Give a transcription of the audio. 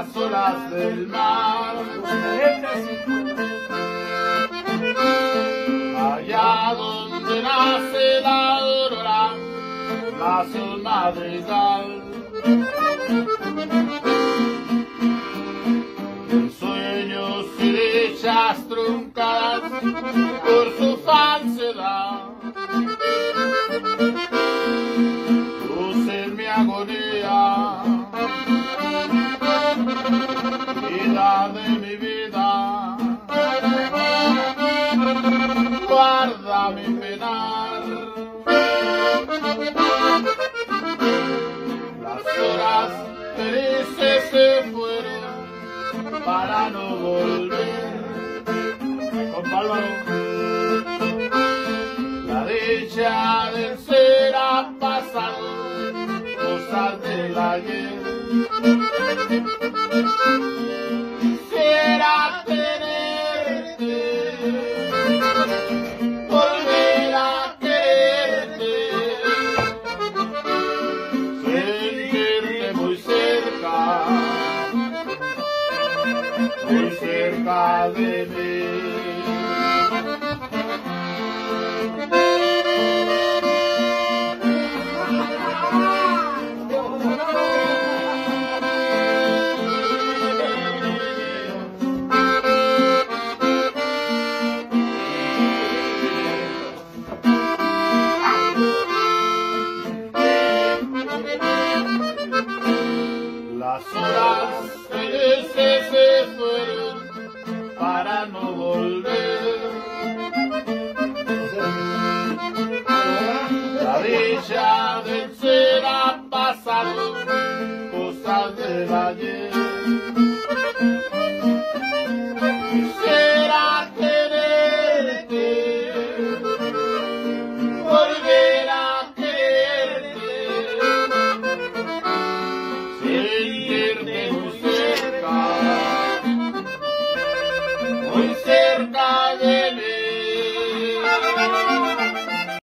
las olas del mar. Allá donde nace la aurora, nace un madrigal. En sueños y dichas truncadas por su falsedad. Luz en mi agonía, vida de mi vida, guarda mi penar. Las horas felices se fueron para no volver. Con Álvaro. La dicha del ser ha pasado, cosas del ayer. Quisiera tenerte, volver a quererte, sentirte muy cerca de mí. Las horas felices se fueron para no volver. La dicha del ser ha pasado, cosas del ayer.